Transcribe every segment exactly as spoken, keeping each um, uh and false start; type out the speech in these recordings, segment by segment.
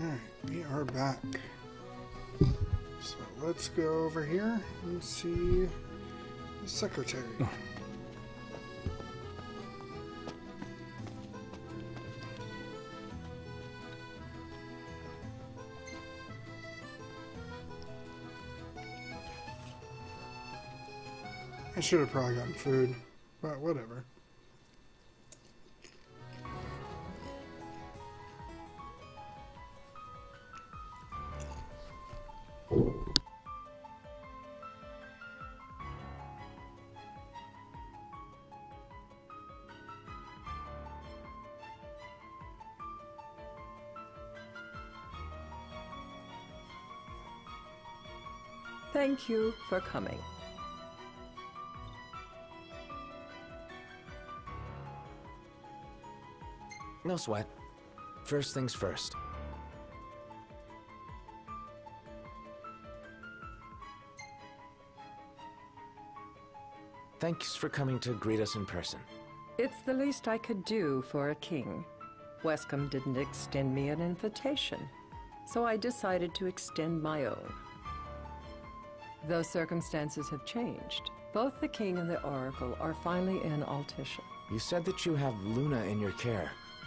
Alright, we are back. So let's go over here and see the secretary. I should have probably gotten food, but whatever. Thank you for coming. No sweat. First things first. Thanks for coming to greet us in person. It's the least I could do for a king. Wescom didn't extend me an invitation, so I decided to extend my own. Though circumstances have changed, both the king and the oracle are finally in Altissia. You said that you have Luna in your care.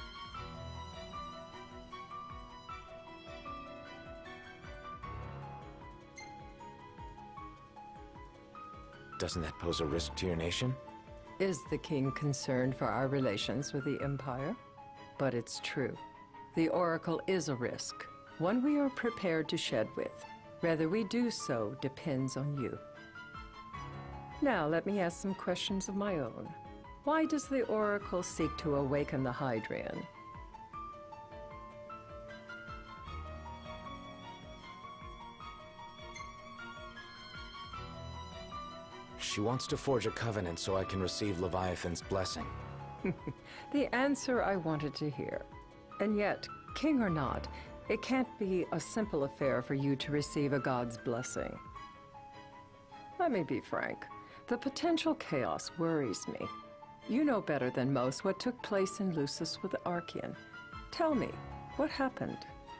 Doesn't that pose a risk to your nation? Is the king concerned for our relations with the Empire? But it's true. The oracle is a risk, one we are prepared to shed with. Whether we do so depends on you. Now, let me ask some questions of my own. Why does the oracle seek to awaken the Hydrian? She wants to forge a covenant so I can receive Leviathan's blessing. The answer I wanted to hear. And yet, king or not, it can't be a simple affair for you to receive a god's blessing. Let me be frank. The potential chaos worries me. You know better than most what took place in Lucis with the Archean. Tell me, what happened?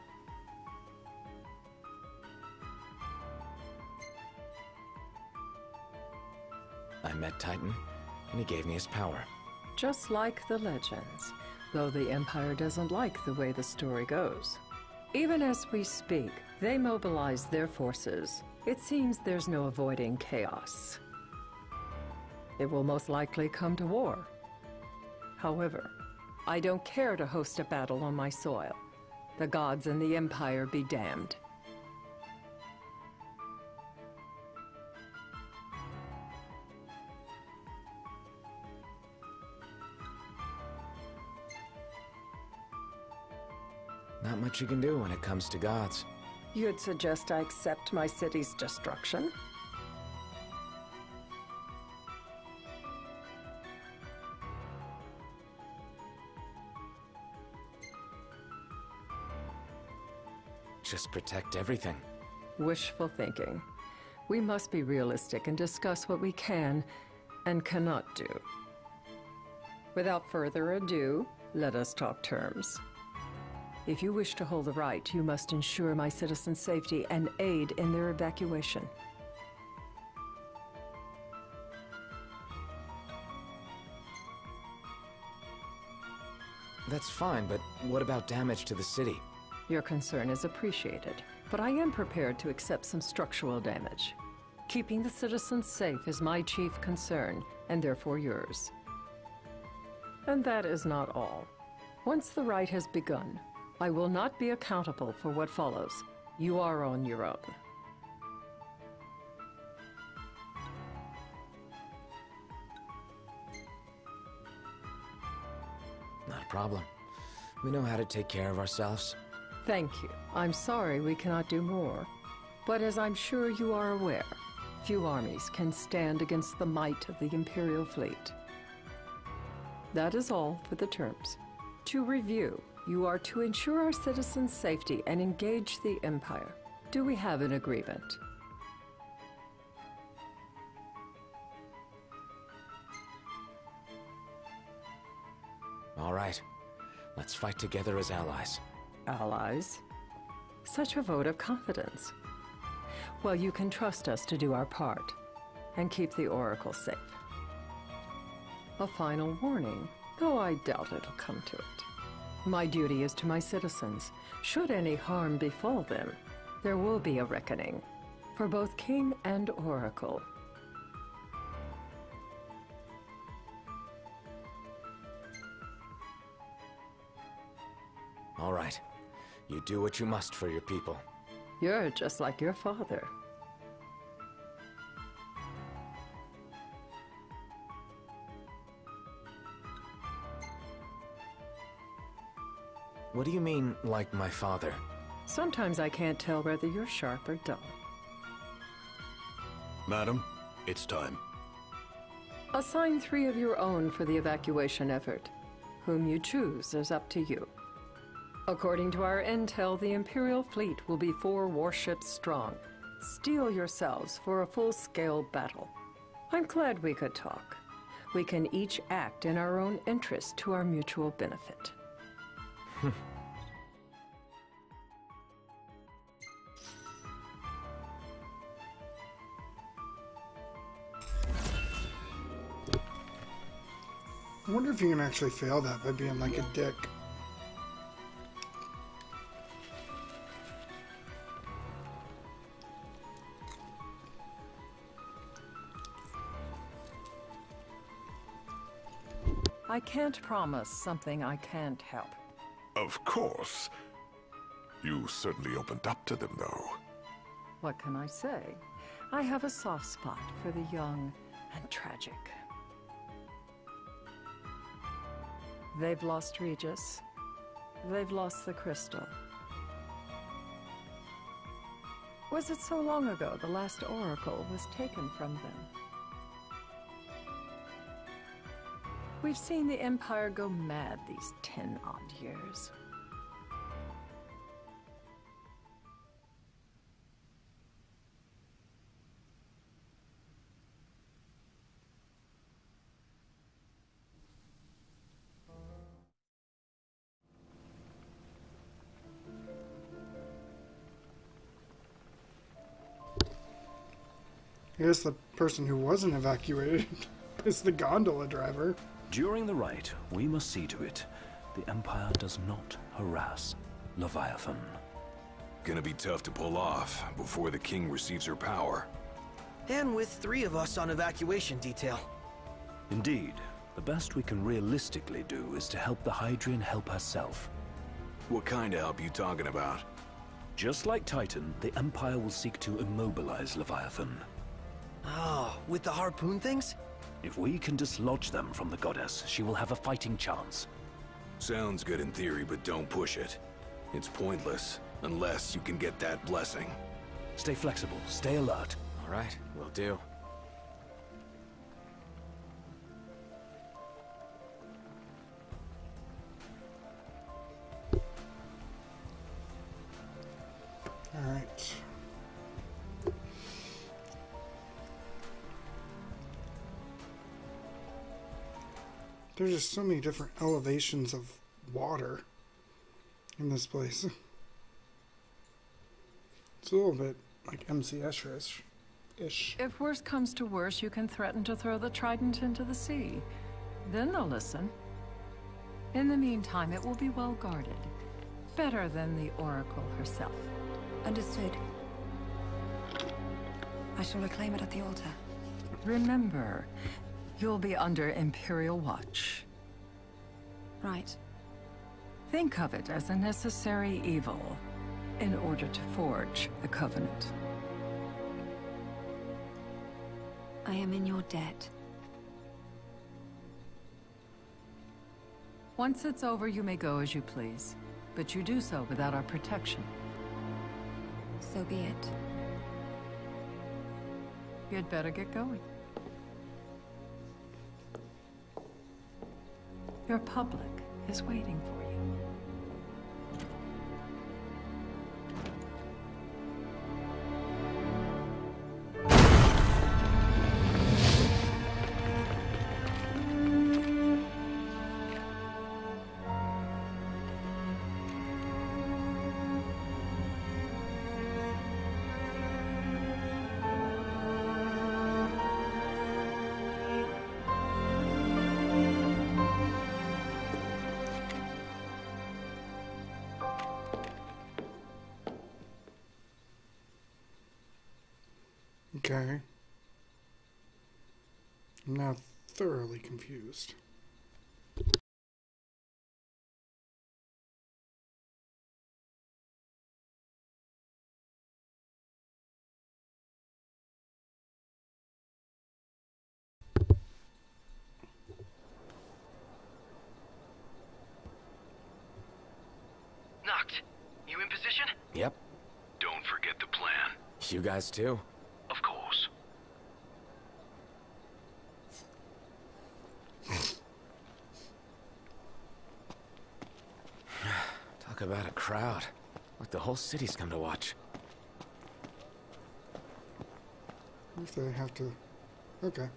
I met Titan, and he gave me his power. Just like the legends, though the Empire doesn't like the way the story goes. Even as we speak, they mobilize their forces. It seems there's no avoiding chaos. It will most likely come to war. However, I don't care to host a battle on my soil. The gods and the Empire be damned. Not much you can do when it comes to gods. You'd suggest I accept my city's destruction? Just protect everything. Wishful thinking. We must be realistic and discuss what we can and cannot do. Without further ado, let us talk terms. If you wish to hold the right, you must ensure my citizens' safety and aid in their evacuation. That's fine, but what about damage to the city? Your concern is appreciated, but I am prepared to accept some structural damage. Keeping the citizens safe is my chief concern, and therefore yours. And that is not all. Once the rite has begun, I will not be accountable for what follows. You are on your own. Not a problem. We know how to take care of ourselves. Thank you. I'm sorry we cannot do more. But as I'm sure you are aware, few armies can stand against the might of the Imperial fleet. That is all for the terms. To review, you are to ensure our citizens' safety and engage the Empire. Do we have an agreement? All right. Let's fight together as allies. Allies? Such a vote of confidence. Well, you can trust us to do our part and keep the Oracle safe. A final warning, though I doubt it'll come to it. My duty is to my citizens. Should any harm befall them, there will be a reckoning for both King and Oracle. All right. You do what you must for your people. You're just like your father. What do you mean, like my father? Sometimes I can't tell whether you're sharp or dull. Madam, it's time. Assign three of your own for the evacuation effort. Whom you choose is up to you. According to our intel, the Imperial fleet will be four warships strong. Steel yourselves for a full-scale battle. I'm glad we could talk. We can each act in our own interest to our mutual benefit. I wonder if you can actually fail that by being like a dick. I can't promise something I can't help. Of course. You certainly opened up to them, though. What can I say? I have a soft spot for the young and tragic. They've lost Regis. They've lost the crystal. Was it so long ago the last Oracle was taken from them? We've seen the Empire go mad these ten-odd years. I guess the person who wasn't evacuated is the gondola driver. During the rite, we must see to it the Empire does not harass Leviathan. Gonna be tough to pull off before the king receives her power. And with three of us on evacuation detail. Indeed, the best we can realistically do is to help the Hydrian help herself. What kind of help you talking about? Just like Titan, the Empire will seek to immobilize Leviathan. Oh, with the harpoon things? If we can dislodge them from the goddess, she will have a fighting chance. Sounds good in theory, but don't push it. It's pointless, unless you can get that blessing. Stay flexible, stay alert. All right, will do. All right. There's just so many different elevations of water in this place. It's a little bit like M C S-ish. Ish. If worse comes to worse, you can threaten to throw the trident into the sea. Then they'll listen. In the meantime, it will be well guarded. Better than the Oracle herself. Understood. I shall reclaim it at the altar. Remember, you'll be under Imperial watch. Right. Think of it as a necessary evil in order to forge the Covenant. I am in your debt. Once it's over, you may go as you please, but you do so without our protection. So be it. You'd better get going. Your public is waiting for you. Okay. I'm now thoroughly confused. Noct, you in position? Yep. Don't forget the plan. You guys too? Of course. Talk about a crowd. Like the whole city's come to watch. If they have to... Okay.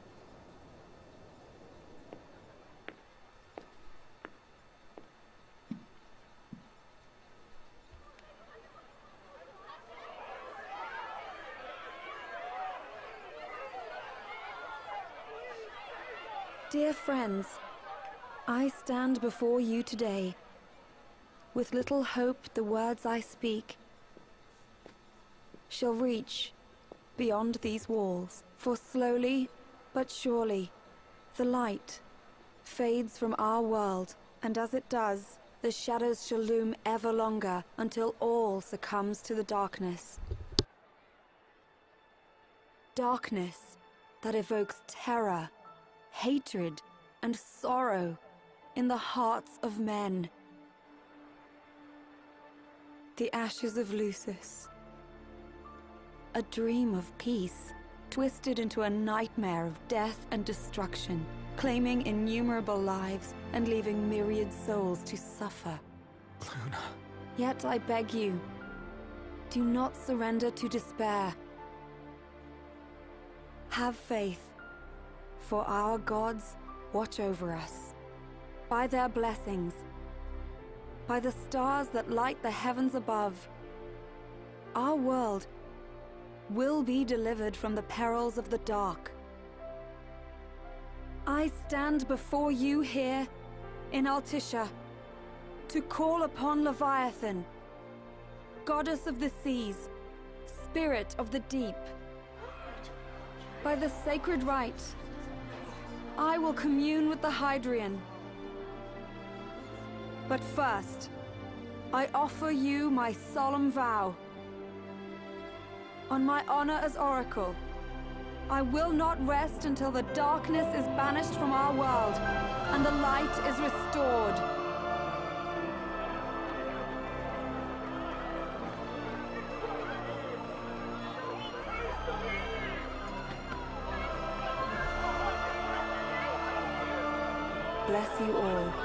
Dear friends, I stand before you today. With little hope the words I speak shall reach beyond these walls. For slowly but surely the light fades from our world, and as it does, the shadows shall loom ever longer until all succumbs to the darkness. Darkness that evokes terror, hatred, and sorrow in the hearts of men. The ashes of Lucis. A dream of peace, twisted into a nightmare of death and destruction, claiming innumerable lives and leaving myriad souls to suffer. Luna. Yet I beg you, do not surrender to despair. Have faith, for our gods watch over us. By their blessings, by the stars that light the heavens above, our world will be delivered from the perils of the dark. I stand before you here in Altissia to call upon Leviathan, goddess of the seas, spirit of the deep. By the sacred rite, I will commune with the Hydrian. But first, I offer you my solemn vow. On my honor as Oracle, I will not rest until the darkness is banished from our world and the light is restored. Bless you all.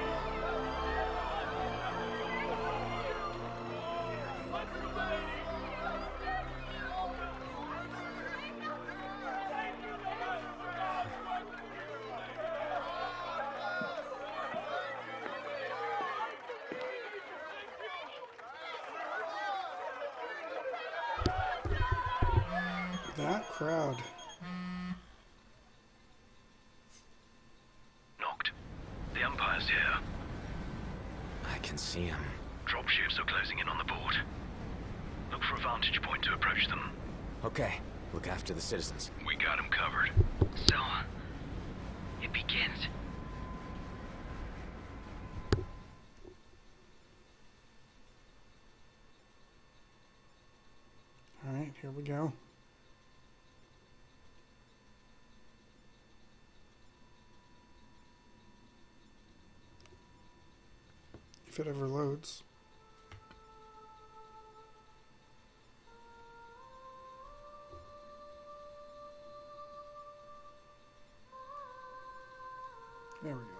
That crowd. Noct. The Empire's here. I can see him. Dropships are closing in on the port. Look for a vantage point to approach them. Okay, look after the citizens. We got them covered. So, it begins. Alright, here we go. If it ever loads. There we go.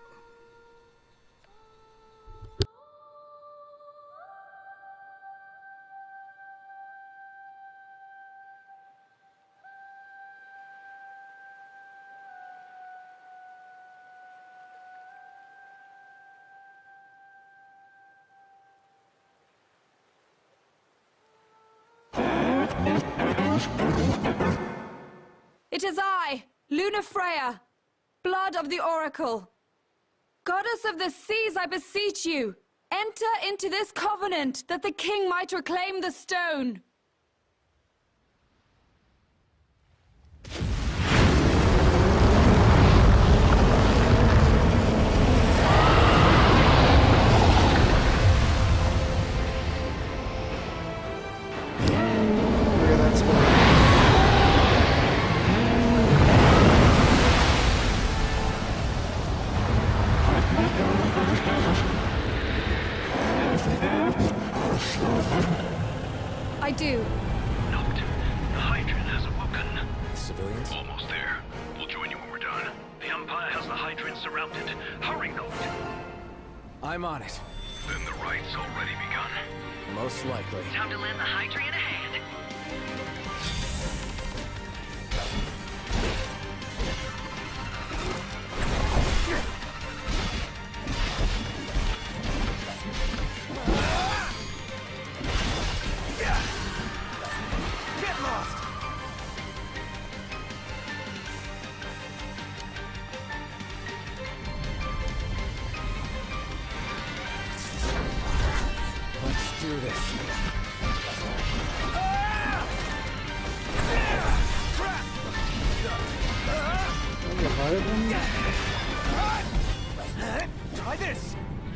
It is I, Lunafreya, blood of the Oracle. Goddess of the seas, I beseech you, enter into this covenant that the king might reclaim the stone. I do. Noct. The Hydrant has awoken. Civilians? Almost there. We'll join you when we're done. The Empire has the Hydrant surrounded. Hurry, Noct. I'm on it. Then the right's already begun. Most likely. Time to lend the Hydrant a hand. Get lost! Let's do this. Leviathan? Try this!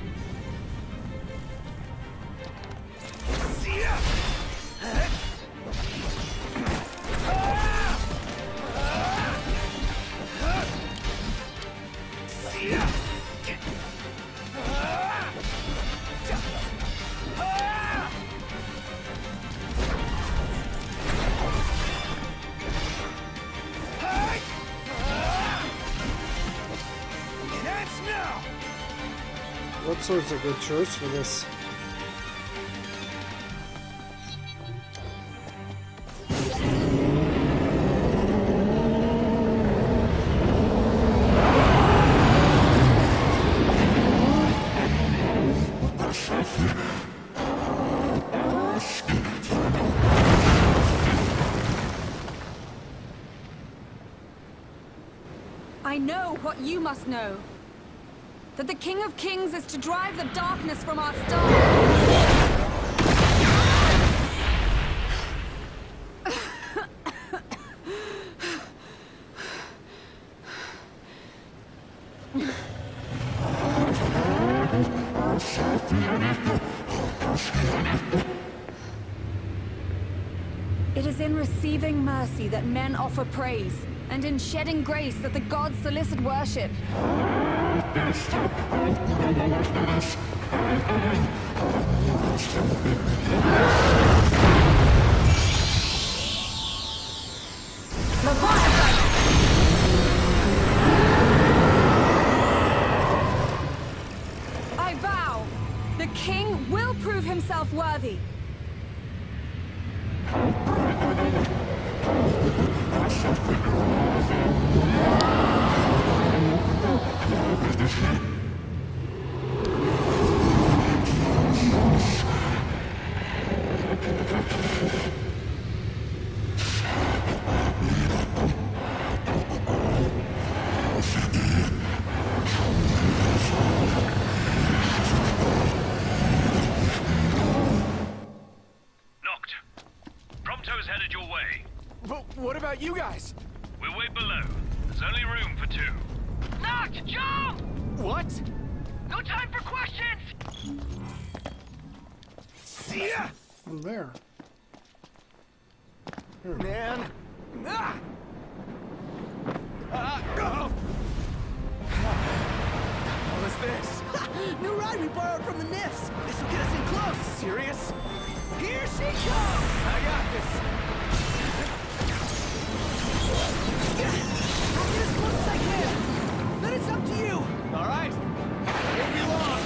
What sword's a good choice for this? I know what you must know. That the King of Kings is to drive the darkness from our star. It is in receiving mercy that men offer praise, and in shedding grace that the gods solicit worship. I vow, the king will prove himself worthy. Prompto's headed your way. But what about you guys? We'll wait below. There's only room for two. Noct! Jump! What? No time for questions! See ya! I'm there. Here. Man! Ah! Ah! Oh! What was this? New ride we borrowed from the Nifs. This will get us in close. Serious? Here she comes! I got this! I'll get as close as I can. Then it's up to you. All right. Won't be long.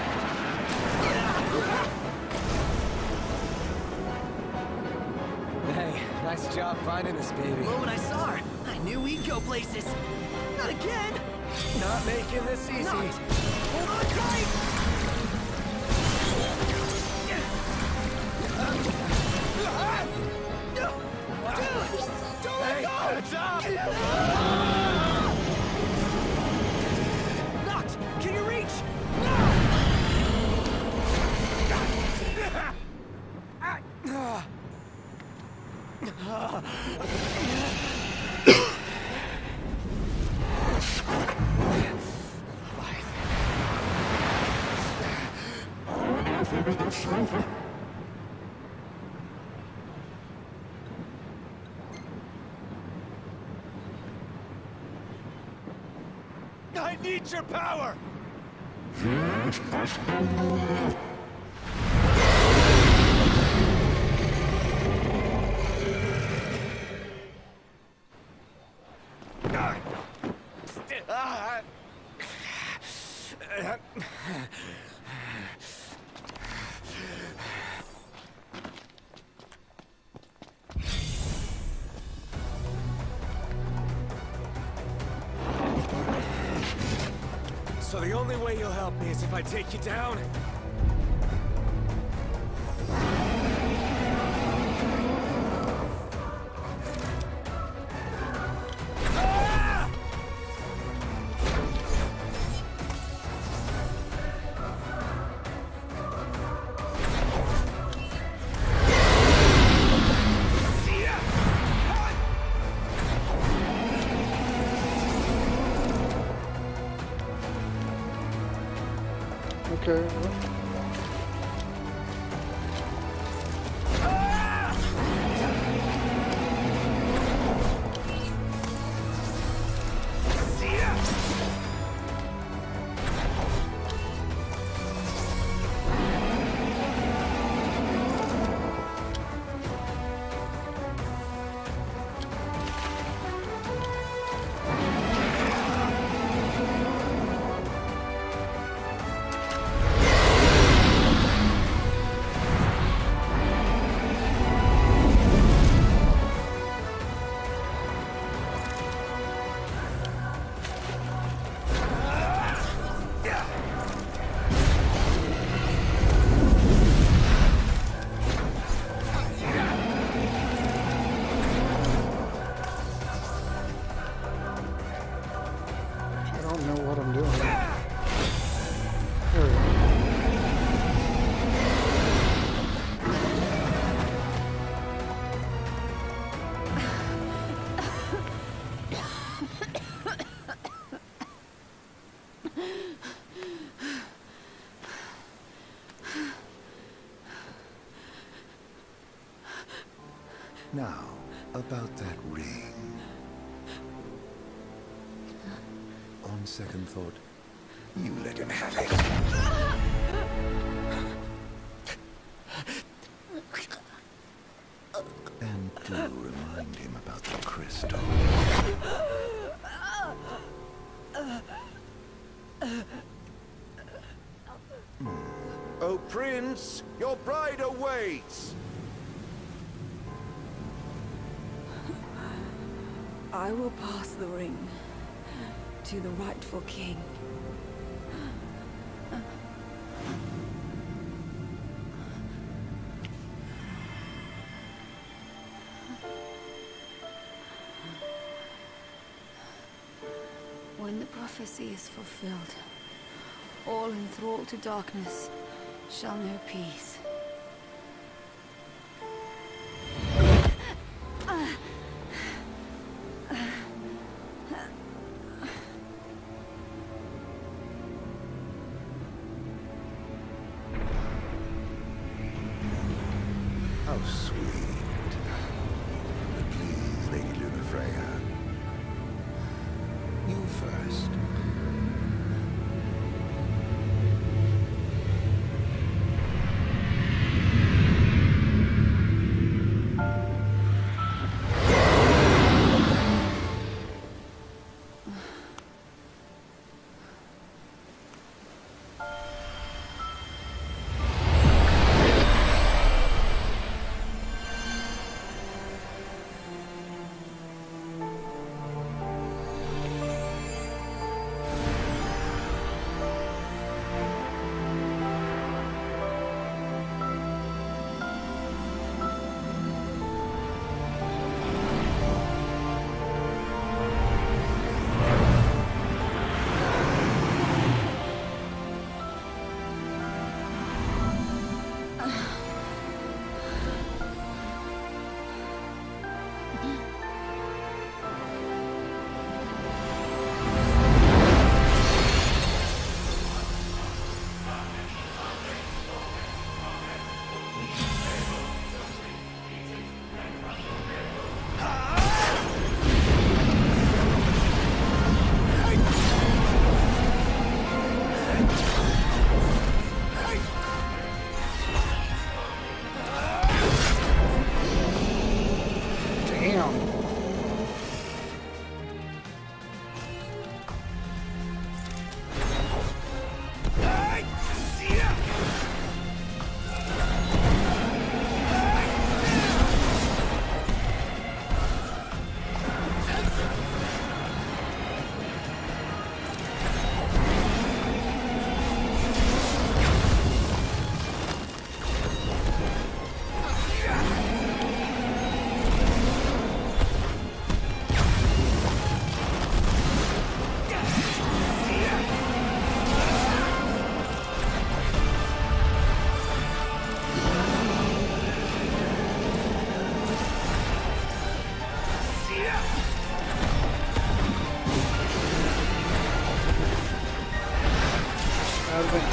Hey, nice job finding this baby. The moment I saw her, I knew we'd go places. Not again. Not making this easy. Not. Hold on tight. Don't let Hey, go! heads up! Noct, can you reach? I need your power! only way you'll help me is if I take you down. Okay. Now, about that ring. On second thought, you let him have it. And do remind him about the crystal. Hmm. Oh, Prince, your bride awaits! I will pass the ring to the rightful king. When the prophecy is fulfilled, all enthralled to darkness shall know peace. How sweet. But please, Lady Lunafreya. You first.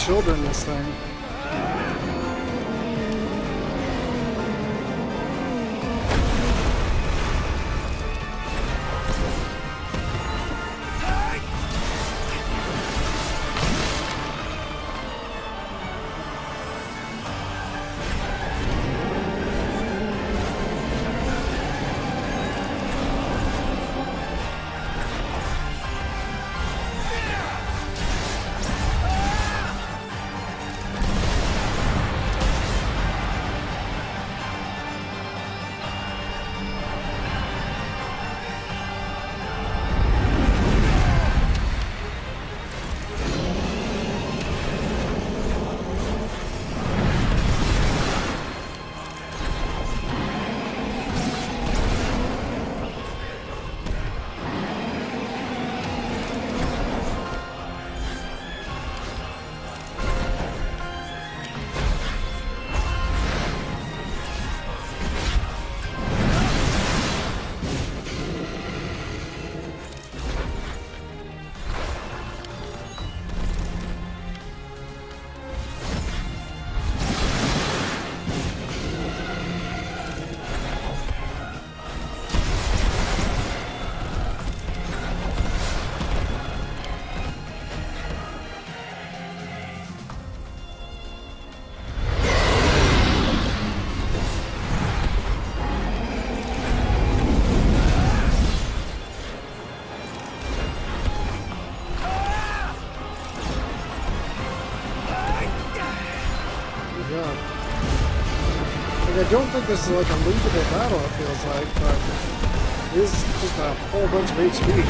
children this thing. I don't think this is like a losable battle, it feels like, but it is just a whole bunch of H P.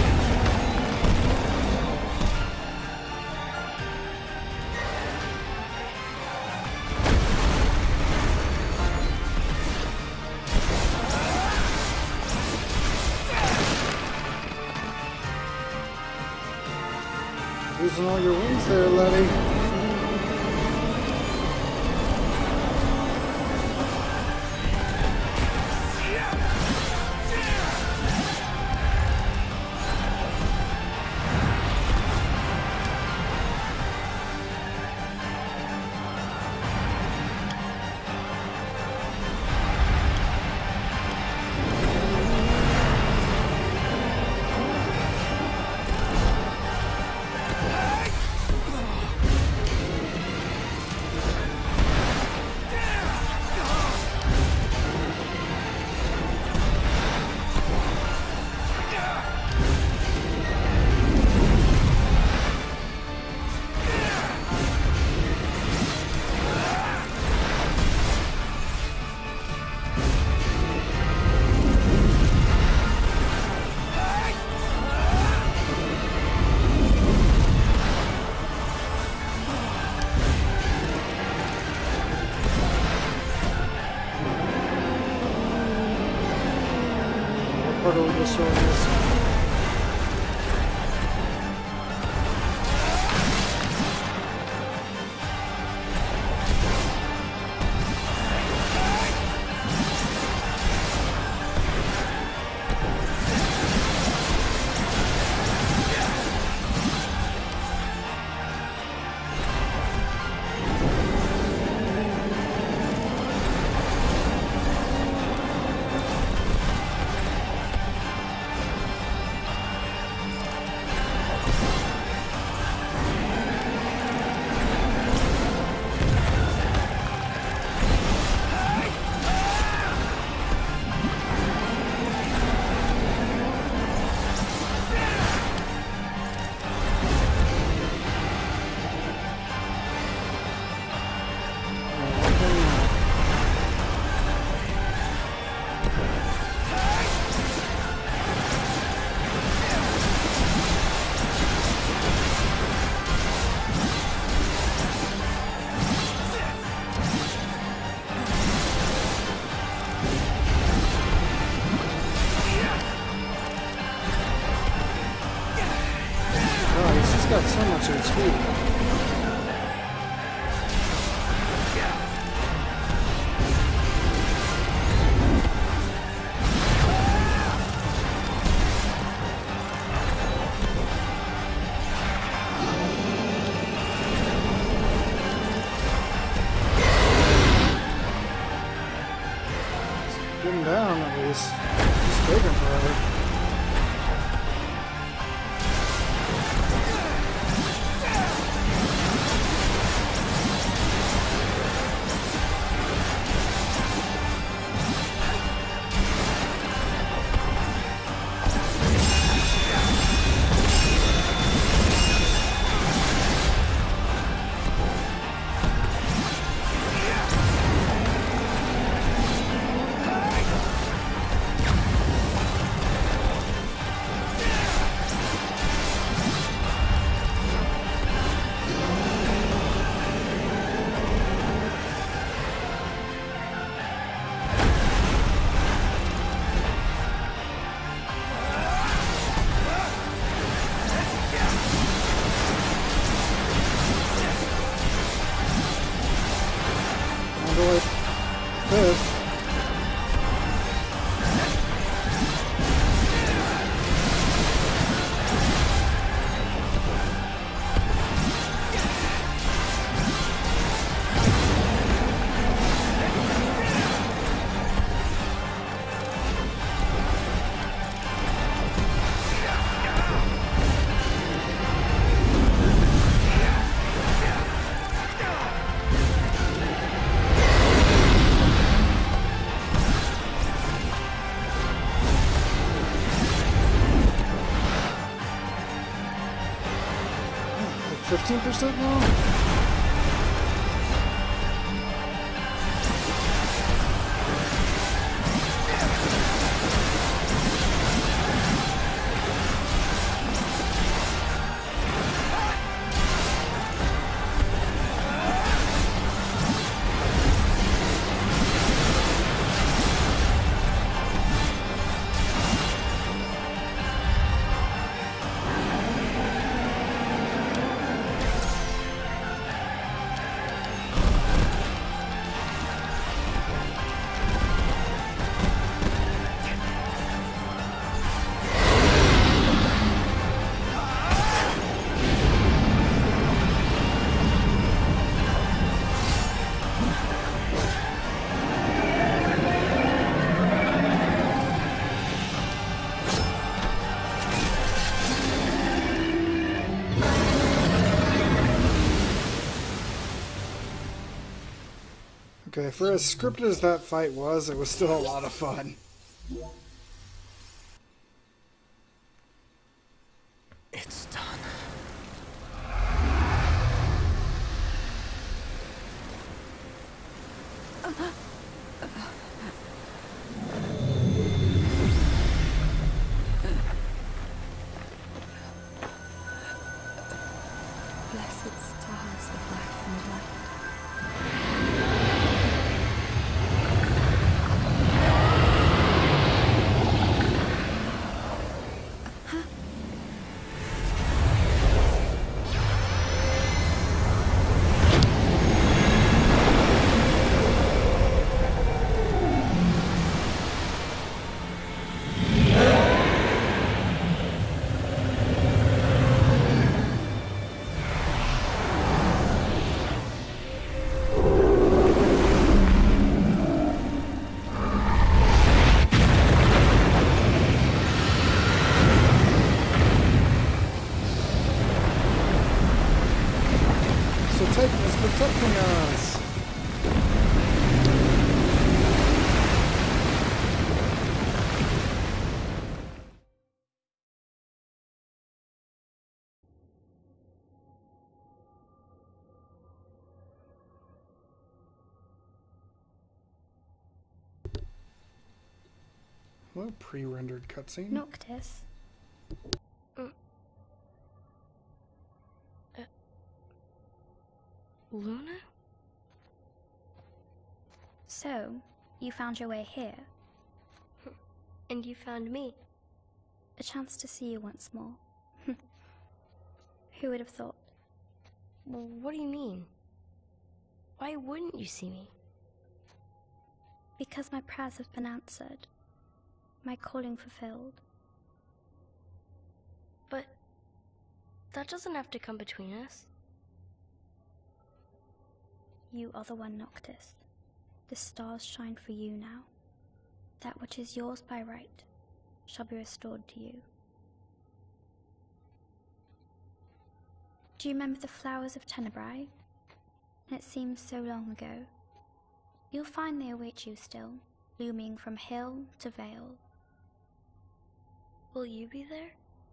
Losing all your wings there, Letty. Part of the sword is. Got so much H P. getting down at least. It's taking forever. fifteen percent now? Okay, for as scripted as that fight was, it was still a lot of fun. It's done. Blessed stars of life and light. Titan is protecting us. What a pre-rendered cutscene. Noctis. Mm. Uh, Luna? So, you found your way here. And you found me. A chance to see you once more. Who would have thought? Well, what do you mean? Why wouldn't you see me? Because my prayers have been answered. My calling fulfilled. But that doesn't have to come between us. You are the one, Noctis. The stars shine for you now. That which is yours by right shall be restored to you. Do you remember the flowers of Tenebrae? It seems so long ago. You'll find they await you still, blooming from hill to vale. Will you be there?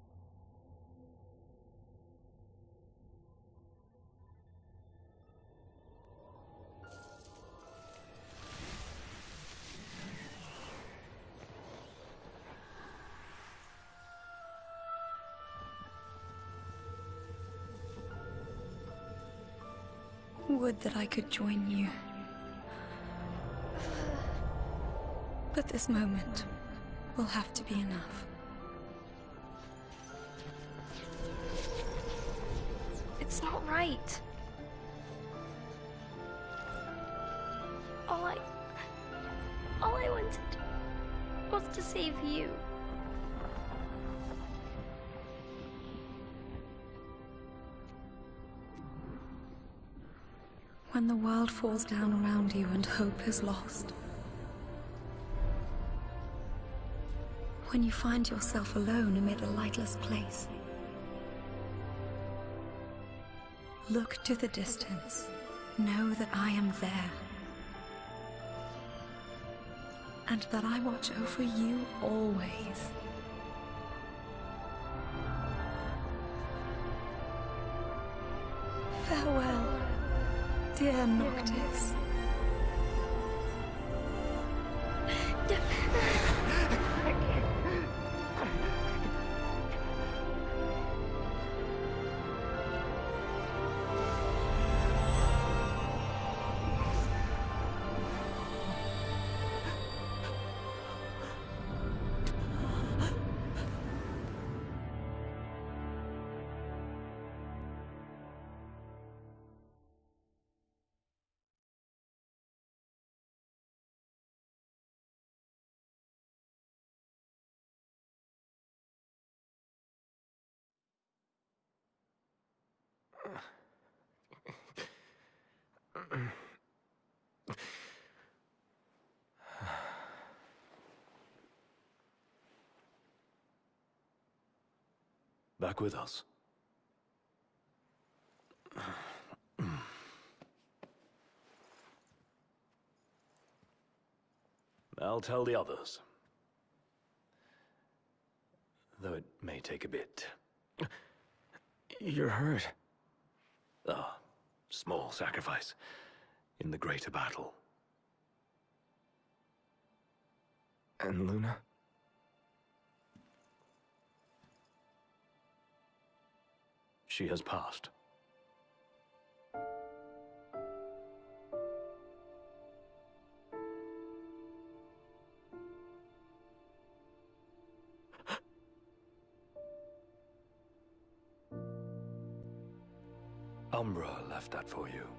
Would that I could join you. But this moment will have to be enough. It's not right. All I... All I wanted was to save you. When the world falls down around you and hope is lost. When you find yourself alone amid a lightless place. Look to the distance. Know that I am there. And that I watch over you always. Farewell. Dear Noctis. Back with us. I'll tell the others. Though it may take a bit. You're hurt. Ah, small sacrifice in the greater battle. And Luna? She has passed. Umbra left that for you.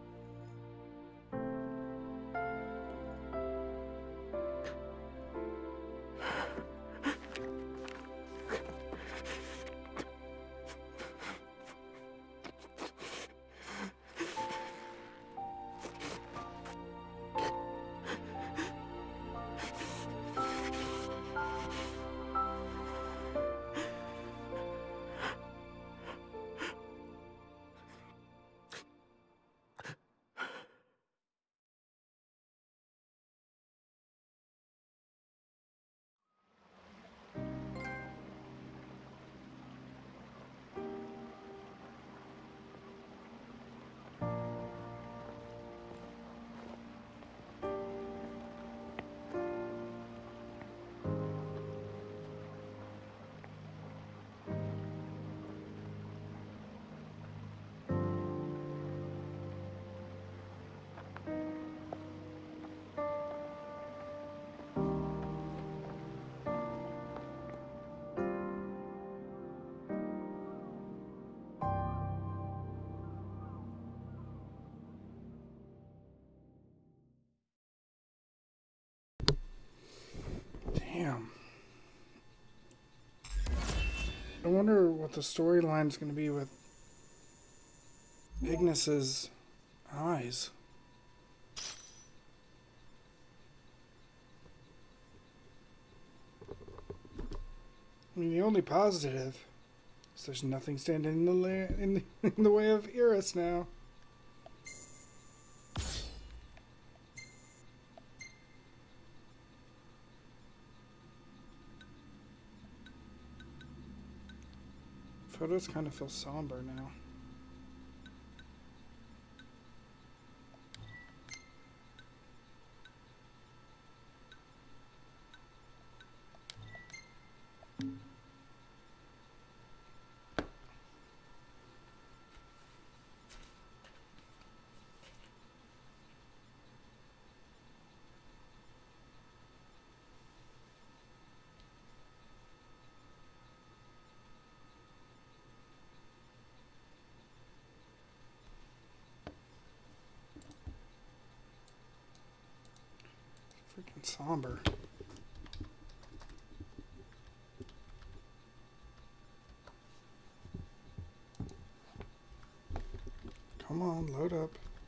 Damn. I wonder what the storyline is going to be with Ignis's eyes. I mean, the only positive is there's nothing standing in the la in the, in the way of Iris now. Photos kind of feel somber now. Freaking somber. Come on, load up.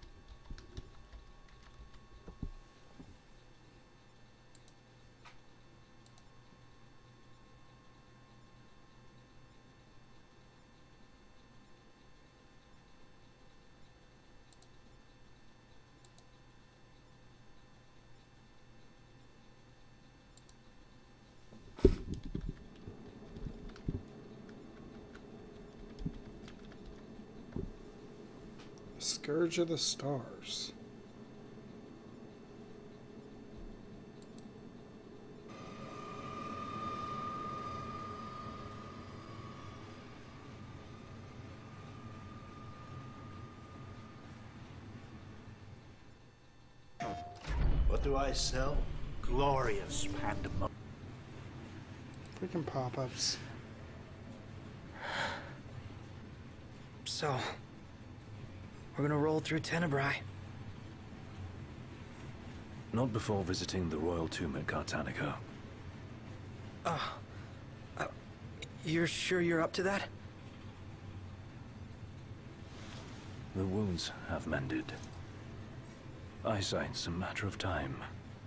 Scourge of the Stars. What do I sell? Glorious pandemonium. Freaking pop-ups. So, we're gonna roll through Tenebrae. Not before visiting the royal tomb at Cartanica. Uh, uh, you're sure you're up to that? The wounds have mended. Eyesight's a matter of time.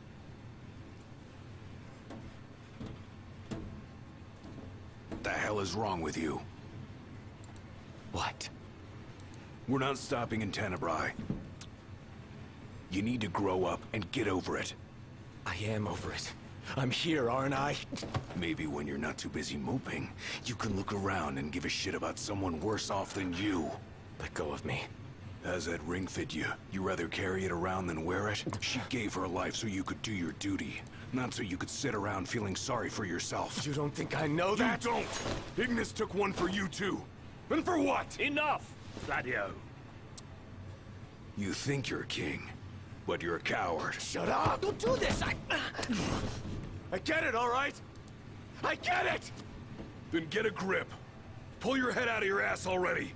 What the hell is wrong with you? What? We're not stopping in Tenebrae. You need to grow up and get over it. I am over it. I'm here, aren't I? Maybe when you're not too busy moping, you can look around and give a shit about someone worse off than you. Let go of me. How's that ring fit you? You rather carry it around than wear it? She gave her life so you could do your duty, not so you could sit around feeling sorry for yourself. You don't think I know that? You don't! Ignis took one for you too. And for what? Enough, Gladio. You think you're a king, but you're a coward. Shut up! Don't do this! I... I get it, all right? I get it! Then get a grip. Pull your head out of your ass already.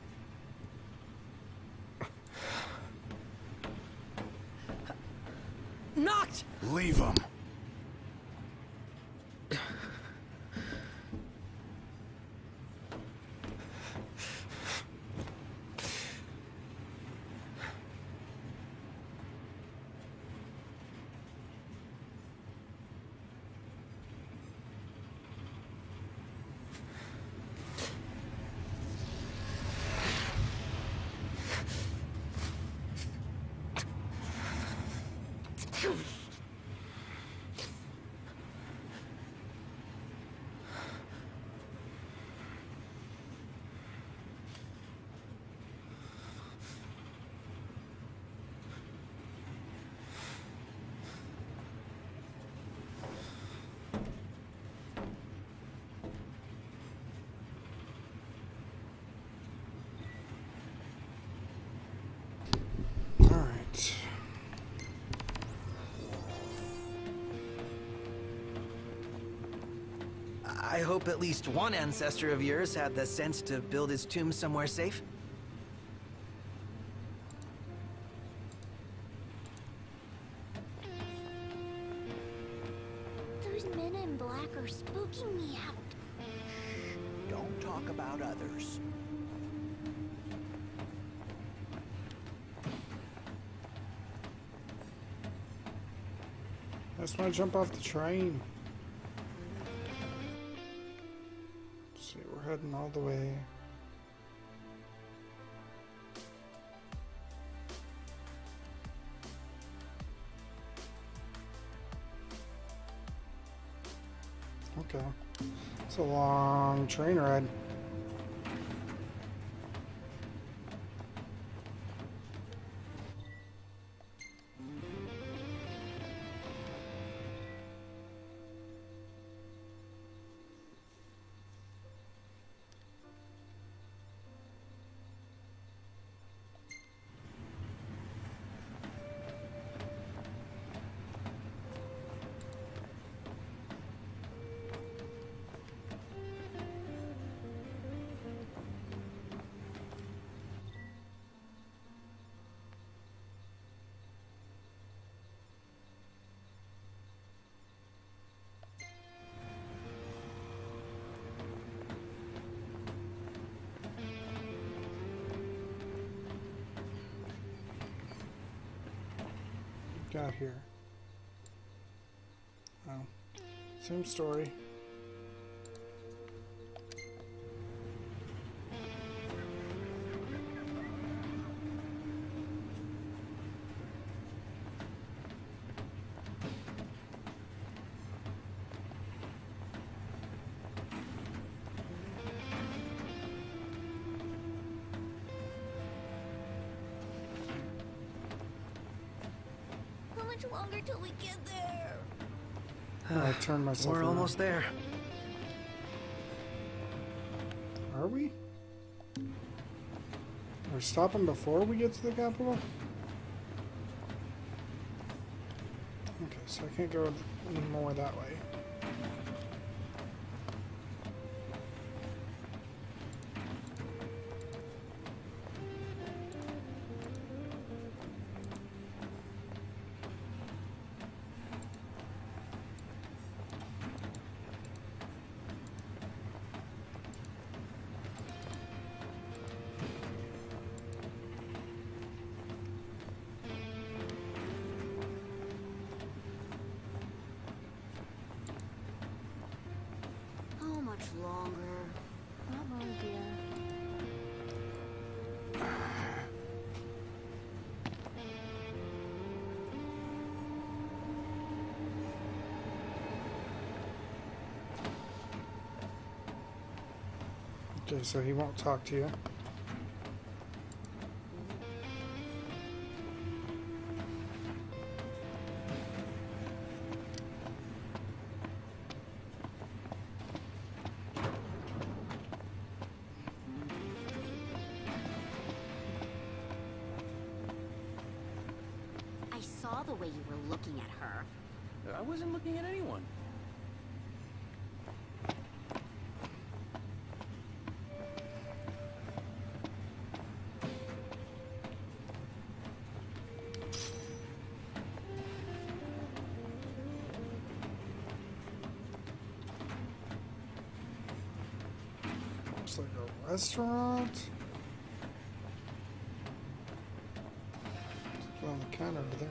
Noct! Leave him. I hope at least one ancestor of yours had the sense to build his tomb somewhere safe. Those men in black are spooking me out. Don't talk about others. I just want to jump off the train. we're heading all the way. Okay. It's a long train ride. Got here. Oh, same story. Longer till we get there. I turned myself We're around. almost there. Are we? We're stopping before we get to the capital? Okay, so I can't go any more that way. Longer. Not long, dear. Okay, so he won't talk to you. Saw the way you were looking at her. I wasn't looking at anyone. Looks like a restaurant. It's on the counter over there.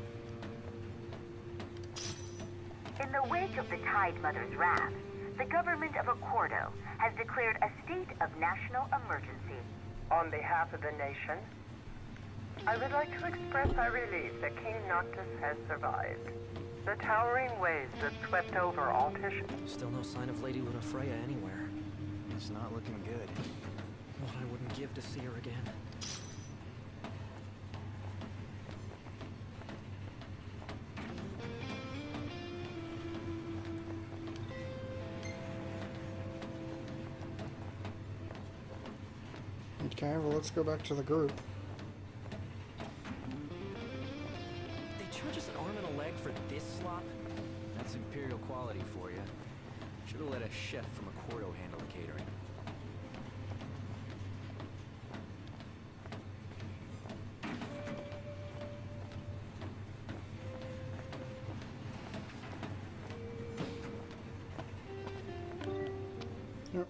In the wake of the Tide Mother's wrath, the government of Accordo has declared a state of national emergency. On behalf of the nation, I would like to express our relief that King Noctis has survived. The towering waves that swept over Altisha. Still no sign of Lady Lunafreya anywhere. It's not looking good. What I wouldn't give to see her again. Okay, well, let's go back to the group. They charge us an arm and a leg for this slop? That's imperial quality for you. Should have let a chef from Accordo handle the catering. Yep.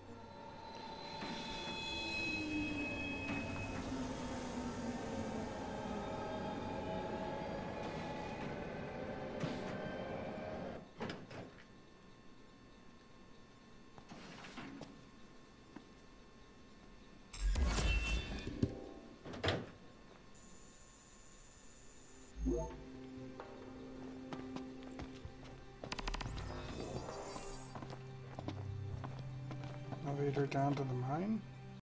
elevator down to the mine.